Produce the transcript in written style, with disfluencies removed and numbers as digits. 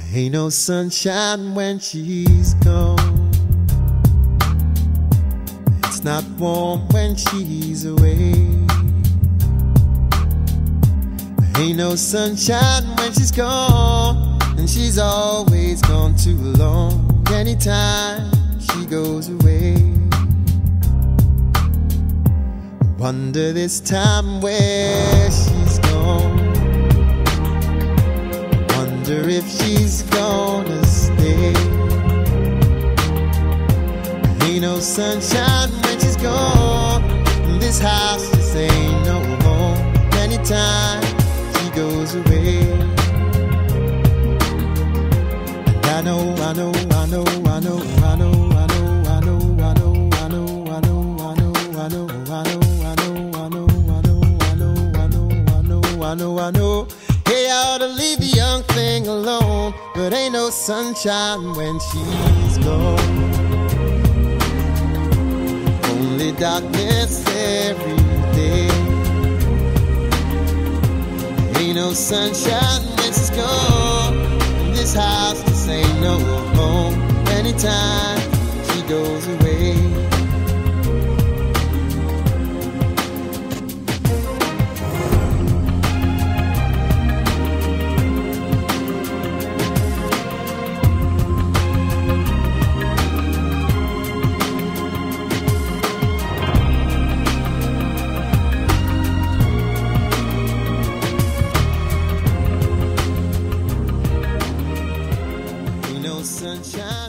Ain't no sunshine when she's gone. It's not warm when she's away. Ain't no sunshine when she's gone, and she's always gone too long. Anytime she goes away, wonder this time where she's gone. Wonder if she's gonna stay. Ain't no sunshine when she's gone, and this house just ain't no home. Anytime she goes away, and I know, I know, I know, I know, I know, I know, I know, I know, I know, I know, I know, I know, I know, I know, I know, I know, I know, I know, I know. Hey, I ought to leave the young thing alone, but ain't no sunshine when she's gone. Only darkness every day. Ain't no sunshine when she's gone, and this house just ain't no home. Anytime she goes away, sunshine.